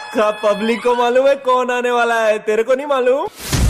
Public को मालूम है कौन आने वाला है, तेरे को नहीं मालूम?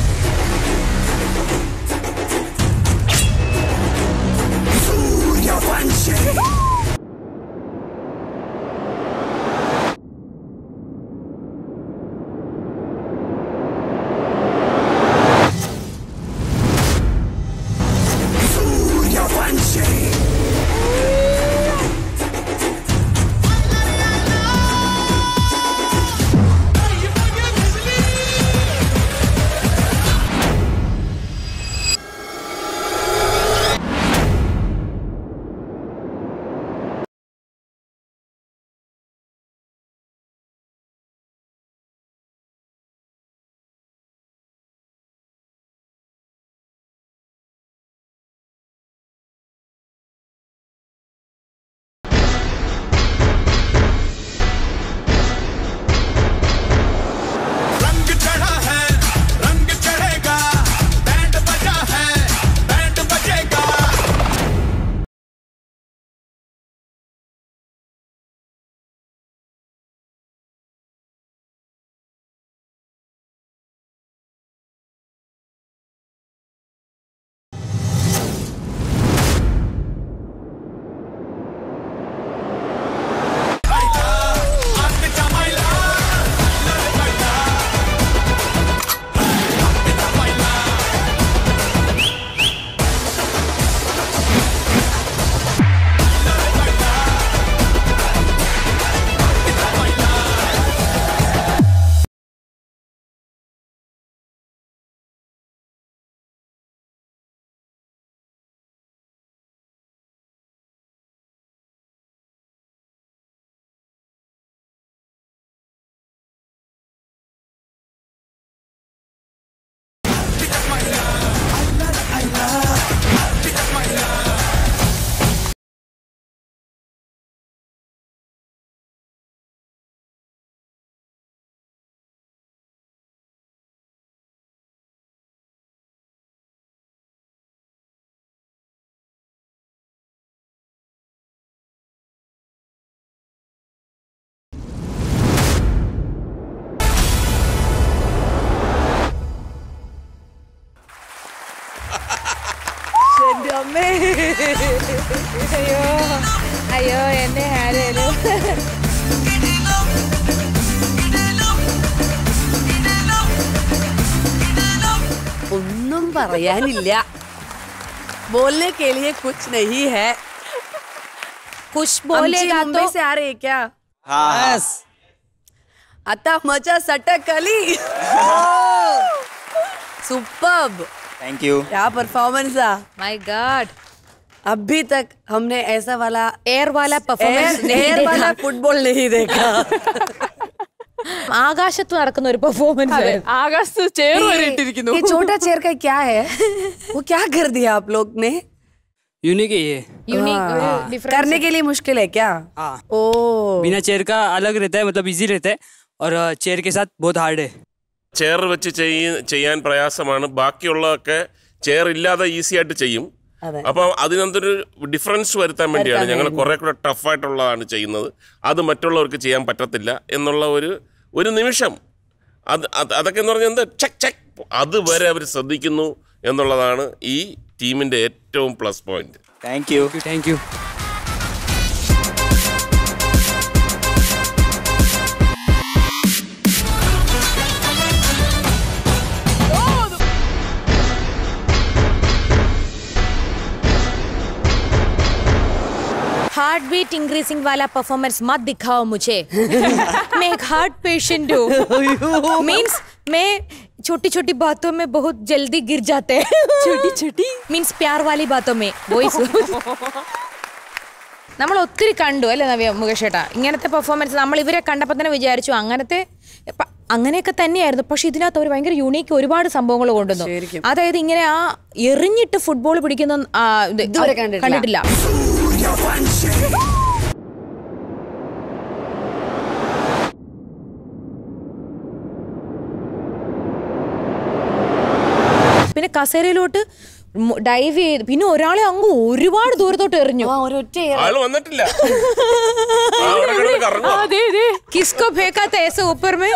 അയ്യോ അയ്യോ എന്നെ ആരേലും ഒന്നും പറയാനില്ല. बोलने के लिए कुछ नहीं है. कुछ बोलेगा तो से आ रहे हैं क्या? हाँ. आता मचा सटक अली. सुपर्ब. Thank you. क्या परफॉर्मेंस था. My god. अभी तक हमने ऐसा वाला एयर वाला परफॉर्मेंस एयर वाला फुटबॉल नहीं देखा. ആകാശത്ത് നടക്കുന്ന ഒരു പെർഫോമൻസ് आकाश चेयर वरे इट्टिरिक्कुनु. ये छोटा चेयर का क्या है? वो क्या कर दिया आप लोग ने? यूनिक है ये. यूनिक डिफरेंट करने के लिए मुश्किल है क्या? हाँ. ओ बिना चेयर का अलग रहता है, मतलब इजी रहता है, और चेयर के साथ बहुत हार्ड है. ചെയർ വെച്ച് ചെയ്യാൻ പ്രയാസമാണ്. ബാക്കിയുള്ളതൊക്കെ ചെയർ ഇല്ലാതെ ഈസി ആയിട്ട് ചെയ്യും. അപ്പോൾ അതിനൊരു ഡിഫറൻസ് വരുത്താൻ വേണ്ടിയാണ് ഞങ്ങൾ കുറെ കൂടെ ടഫായിട്ടുള്ളതാണ് ചെയ്യുന്നത്. അത് മറ്റുള്ളവർക്ക് ചെയ്യാൻ പറ്റത്തില്ല എന്നുള്ള ഒരു നിമിഷം അതൊക്കെ എന്ന് പറഞ്ഞാൽ എന്താ ചെക്ക് ചെക്ക് അതുവരെ അവർ ശ്രദ്ധിക്കുന്നു എന്നുള്ളതാണ് ഈ ടീമിൻ്റെ ഏറ്റവും plus point. Thank you. Thank you. Heart beat increasing वाला परफॉर्मेंस मत दिखाओ मुझे. मैं एक हार्ट पेशेंट हूँ. मीन्स मैं छोटी छोटी बातों में बहुत जल्दी गिर जाते हैं. छोटी छोटी मीन्स प्यार वाली बातों में वॉइस. നമ്മൾ ഒത്തിരി കണ്ടു അല്ലേ മുകേഷ് ചേട്ടാ ഇങ്ങനത്തെ പെർഫോമൻസ്. നമ്മൾ ഇവരെ കണ്ടപ്പോൾ തന്നെ വിചാരിച്ചു അങ്ങനെയൊക്കെ തന്നെയായിരുന്നു. പക്ഷെ ഇതിനകത്ത് അവർ ഭയങ്കര യൂണീക്ക് ഒരുപാട് സംഭവങ്ങൾ കൊണ്ടുവന്നു. അതായത് ഇങ്ങനെ ആ എറിഞ്ഞിട്ട് ഫുട്ബോൾ പിടിക്കുന്ന കണ്ടിട്ടില്ല. പിന്നെ കസേരയിലോട്ട് ഡൈവ് ചെയ്ത് പിന്നെ ഒരാളെ അങ്ങ് ഒരുപാട് ദൂരത്തോട്ട് എറിഞ്ഞു. ആള് വന്നിട്ടില്ല. അവിടെ കിടന്ന് കറങ്ങുവാ. കിസ്കോ ഫേക്കാത്ത ऐसे ऊपर में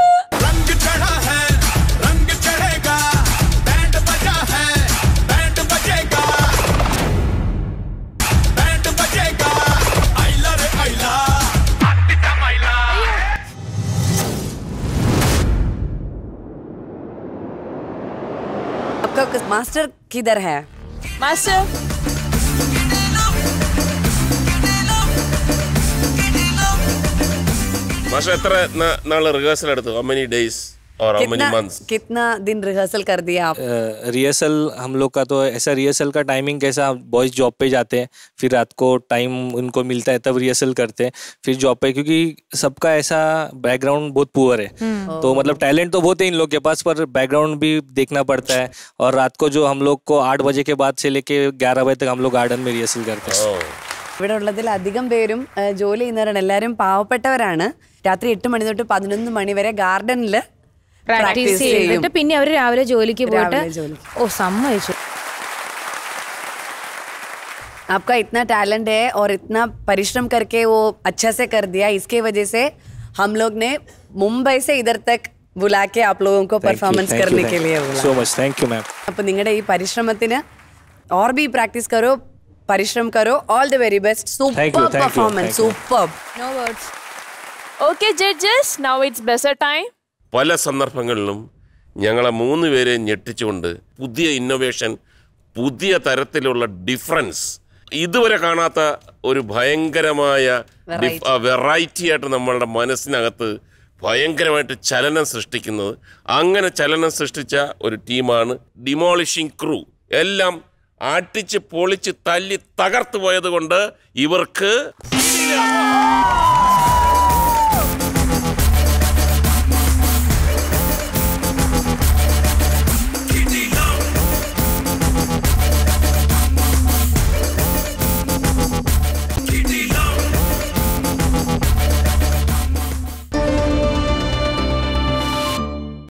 आपका मास्टर किधर है? मास्टर മാഷ എത്ര നാള് റിഹേഴ്സൽ എടുത്തു? How many days or how many months? कितना दिन रिहर्सल कर दिया आप? रिहर्सल हम लोग का तो ऐसा रिहर्सल का टाइमिंग कैसा, बॉयज जॉब पे जाते हैं, फिर रात को टाइम उनको मिलता है तब रिहर्सल करते हैं, फिर जॉब पे, क्योंकि सबका ऐसा बैकग्राउंड बहुत पुअर है, तो मतलब टैलेंट तो बहुत है इन लोग के पास, पर बैकग्राउंड भी देखना पड़ता है। और रात को जो हम लोग को 8 बजे के बाद से लेके 11 बजे तक हम लोग गार्डन में रिहर्सल करते हैं। ഇവിടെ ഉള്ളതിൽ അധികം പേരും ജോലി ചെയ്യുന്നവരാണ്, എല്ലാവരും പാവപ്പെട്ടവരാണ്. രാത്രി 8 മണി തൊട്ട് 11 മണി വരെ ഗാർഡനിൽ പ്രാക്ടീസ് ചെയ്തിട്ട് പിന്നെ അവര് രാവിലെ ജോലിക്ക് പോയിട്ട് സമ്മതിച്ചു. आपका इतना टैलेंट है और इतना परिश्रम करके वो अच्छा से कर दिया, इसके वजह से हम लोग ने मुंबई से इधर तक बुला के आप लोगों को परफॉर्मेंस करने के लिए बोला. So much, thank you ma'am. അപ്പോൾ നിങ്ങളുടെ ഈ പരിശ്രമത്തിന് और भी प्रैक्टिस करो, परिश्रम करो. All the very best. Super performance, super. No words. Okay judges, now it's buzzer time. പല സന്ദർഭങ്ങളിലും ഞങ്ങളെ 3 പേരെ ഞെട്ടിച്ചുകൊണ്ട് പുതിയ ഇന്നോവേഷൻ, പുതിയ തരത്തിലുള്ള ഡിഫറൻസ്, ഇതുവരെ കാണാത്ത ഒരു ഭയങ്കരമായ വെറൈറ്റി ആയിട്ട് നമ്മളുടെ മനസ്സിനകത്ത് ഭയങ്കരമായിട്ട് ചലനം സൃഷ്ടിക്കുന്നത്. അങ്ങനെ ചലനം സൃഷ്ടിച്ച ഒരു ടീമാണ് ഡിമോളിഷിംഗ് ക്രൂ. എല്ലാം അടിച്ച് പൊളിച്ച് തല്ലി തകർത്തു പോയത് കൊണ്ട് ഇവർക്ക്